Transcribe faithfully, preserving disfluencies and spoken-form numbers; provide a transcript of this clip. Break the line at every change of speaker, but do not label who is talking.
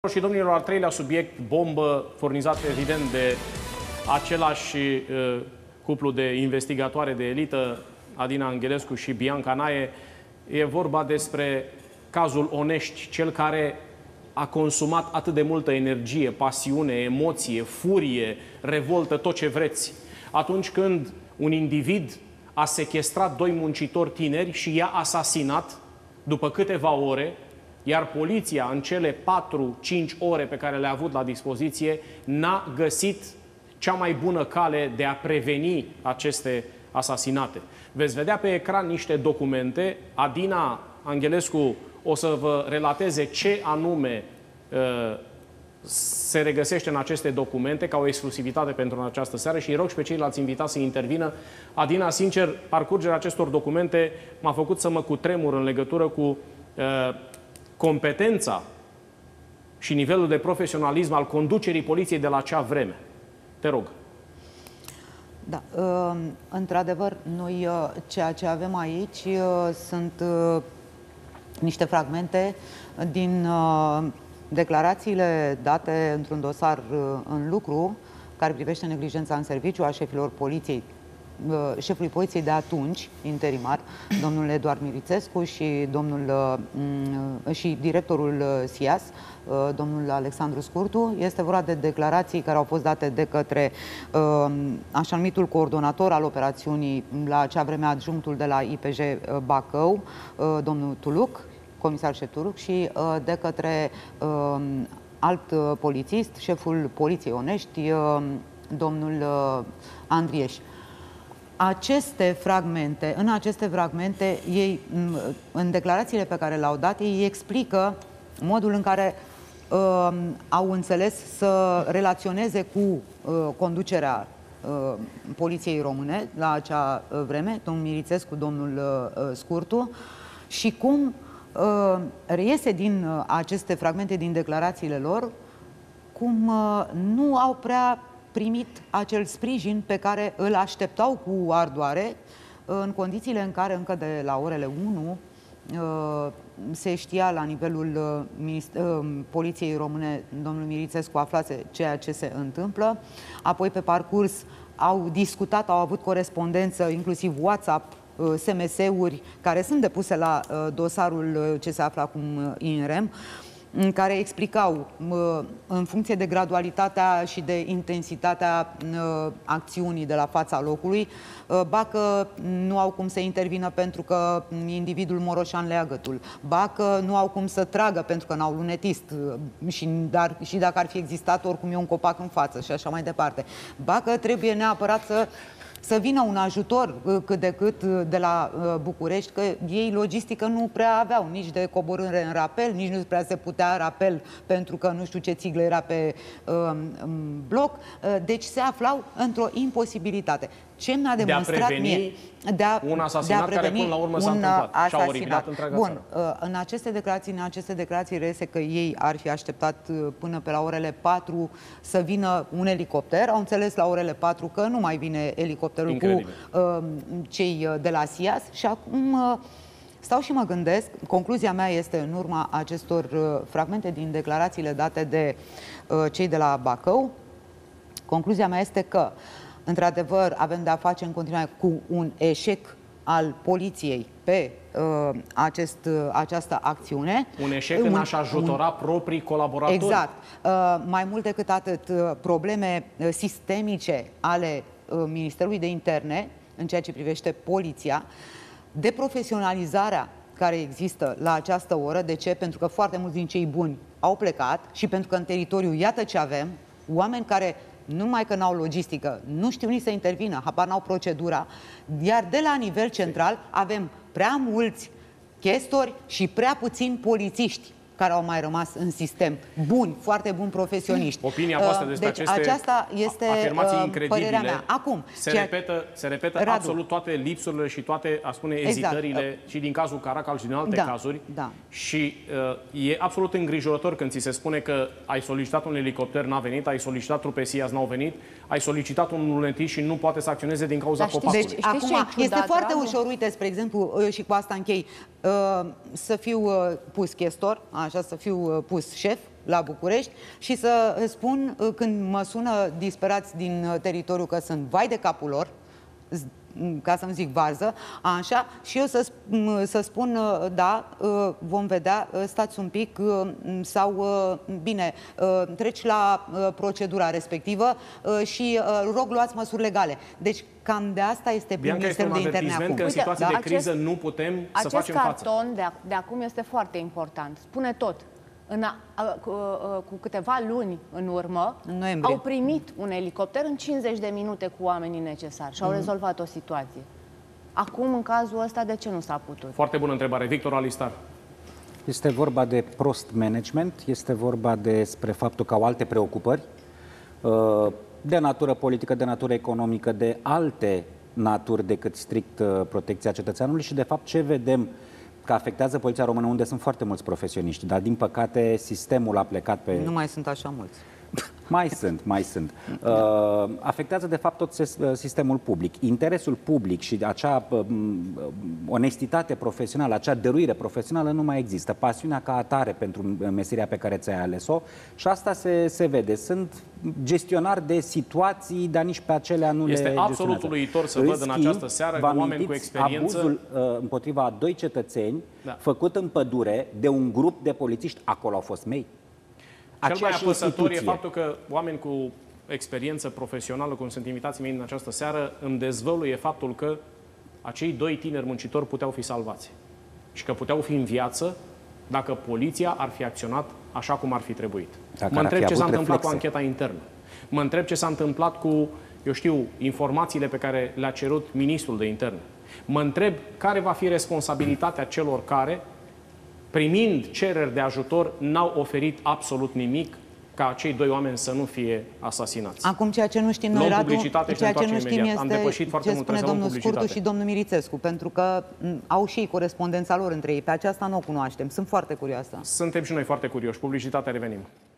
Și domnilor, al treilea subiect, bombă furnizat evident de același uh, cuplu de investigatoare de elită, Adina Angelescu și Bianca Nae. E vorba despre cazul Onești, cel care a consumat atât de multă energie, pasiune, emoție, furie, revoltă, tot ce vreți. Atunci când un individ a sechestrat doi muncitori tineri și i-a asasinat după câteva ore, iar poliția, în cele patru cinci ore pe care le-a avut la dispoziție, n-a găsit cea mai bună cale de a preveni aceste asasinate. Veți vedea pe ecran niște documente. Adina Angelescu o să vă relateze ce anume uh, se regăsește în aceste documente ca o exclusivitate pentru această seară și îi rog și pe ceilalți invitați să intervină. Adina, sincer, parcurgerea acestor documente m-a făcut să mă cutremur în legătură cu uh, competența și nivelul de profesionalism al conducerii poliției de la acea vreme. Te rog.
Da, într-adevăr, noi ceea ce avem aici sunt niște fragmente din declarațiile date într-un dosar în lucru care privește neglijența în serviciu a șefilor poliției, șefului poliției de atunci, interimar, domnul Eduard Mirițescu și, domnul, și directorul S I A S, domnul Alexandru Scurtu. Este vorba de declarații care au fost date de către așa numitul coordonator al operațiunii, la acea vreme adjunctul de la I P J Bacău, domnul Tuluc, comisar șef Tuluc, și de către alt polițist, șeful poliției Onești, domnul Andrieș. Aceste fragmente, în aceste fragmente, ei, în declarațiile pe care le-au dat, ei explică modul în care uh, au înțeles să relaționeze cu uh, conducerea uh, poliției române la acea vreme, domnul Mirițescu, domnul uh, Scurtu, și cum uh, reiese din uh, aceste fragmente, din declarațiile lor, cum uh, nu au prea primit acel sprijin pe care îl așteptau cu ardoare, în condițiile în care încă de la orele unu se știa la nivelul Poliției Române, domnul Mirițescu aflase ceea ce se întâmplă, apoi pe parcurs au discutat, au avut corespondență, inclusiv WhatsApp, S M S-uri care sunt depuse la dosarul ce se află acum in rem, în care explicau, în funcție de gradualitatea și de intensitatea acțiunii de la fața locului, ba că nu au cum să intervină pentru că individul moroșan le ia gâtul, ba că nu au cum să tragă pentru că n-au lunetist și, dar, și dacă ar fi existat, oricum e un copac în față și așa mai departe, ba că trebuie neapărat să să vină un ajutor cât de cât de la București, că ei logistică nu prea aveau nici de coborâre în rapel, nici nu prea se putea rapel pentru că nu știu ce țiglă era pe uh, bloc, deci se aflau într-o imposibilitate. Ce mi-a demonstrat
de a
mie de a,
un asasinat
de a
care până la urmă s-a întâmplat și a originat întreaga
Bun,
țară.
în aceste declarații, în aceste declarații reiese că ei ar fi așteptat până pe la orele patru să vină un elicopter. Au înțeles la orele patru că nu mai vine elicopterul Incredibil. cu uh, cei de la S I A S și acum uh, stau și mă gândesc, concluzia mea este în urma acestor uh, fragmente din declarațiile date de uh, cei de la Bacău, concluzia mea este că într-adevăr, avem de-a face în continuare cu un eșec al poliției pe uh, acest, uh, această acțiune.
Un eșec în a-și ajutora un... proprii colaboratori.
Exact. Uh, mai mult decât atât, uh, probleme uh, sistemice ale uh, Ministerului de Interne, în ceea ce privește poliția, deprofesionalizarea care există la această oră. De ce? Pentru că foarte mulți din cei buni au plecat și pentru că în teritoriu, iată ce avem, oameni care nu numai că n-au logistică, nu știu nici să intervină, habar n-au procedura, iar de la nivel central avem prea mulți chestori și prea puțini polițiști care au mai rămas în sistem. Buni, foarte buni profesioniști.
Opinia voastră despre
deci,
aceste
aceasta este
afirmații incredibile.
Mea. Acum,
se
ceea...
repetă, se repetă
Radu.
absolut toate lipsurile și toate, a spune, ezitările
exact.
și din cazul Caracal și din alte
da,
cazuri.
Da.
Și uh, e absolut îngrijorător când ți se spune că ai solicitat un elicopter, n-a venit, ai solicitat trupe S I A S, n-au venit, ai solicitat un lunetist și nu poate să acționeze din cauza copacului.
Deci, acum, este foarte ușor, uite, spre exemplu, și cu asta închei, să fiu pus chestor, așa, să fiu pus șef, la București și să spun, când mă sună disperați din teritoriu că sunt vai de capul lor, ca să-mi zic varză, așa, și eu să, să spun, da, vom vedea, stați un pic, sau, bine, treci la procedura respectivă și rog, luați măsuri legale. Deci, cam de asta este Ministerul de Interne acum.
Că în situații
Uite,
de criză
acest,
nu putem să facem față.
Acest carton de, de acum este foarte important. Spune tot. În a, a, cu, a, cu câteva luni în urmă,
în
au primit un elicopter în cincizeci de minute cu oamenii necesari și au mm-hmm. rezolvat o situație. Acum, în cazul ăsta, de ce nu s-a putut?
Foarte bună întrebare. Victor Alistar.
Este vorba de prost management, este vorba despre faptul că au alte preocupări de natură politică, de natură economică, de alte naturi decât strict protecția cetățeanului și, de fapt, ce vedem că afectează Poliția Română, unde sunt foarte mulți profesioniști, dar, din păcate, sistemul a plecat pe...
Nu mai sunt așa mulți.
Mai sunt, mai sunt. Uh, afectează, de fapt, tot sistemul public. Interesul public și acea uh, onestitate profesională, acea dăruire profesională nu mai există. Pasiunea ca atare pentru meseria pe care ți-ai ales-o și asta se, se vede. Sunt gestionari de situații, dar nici pe acelea nu
este
le
absolut
gestionează.
uluitor să
În
văd în
schimb,
această seară că oameni cu experiență...
abuzul uh, împotriva a doi cetățeni,
da.
făcut în pădure de un grup de polițiști. Acolo au fost mei.
Cel mai apăsător e
instituție.
faptul că oameni cu experiență profesională, cum sunt invitații mei în această seară, îmi dezvăluie faptul că acei doi tineri muncitori puteau fi salvați și că puteau fi în viață dacă poliția ar fi acționat așa cum ar fi trebuit.
Dacă
mă întreb ce s-a întâmplat
reflexe.
cu ancheta internă. Mă întreb ce s-a întâmplat cu, eu știu, informațiile pe care le-a cerut ministrul de interne. Mă întreb care va fi responsabilitatea celor care, primind cereri de ajutor, n-au oferit absolut nimic ca acei doi oameni să nu fie asasinați.
Acum, ceea ce nu știm noi, Radu, ceea ce nu știm este ce spune domnul Scurtu și domnul Mirițescu, pentru că au și ei corespondența lor între ei. Pe aceasta nu o cunoaștem. Sunt foarte curioasă.
Suntem și noi foarte curioși. Publicitatea, revenim.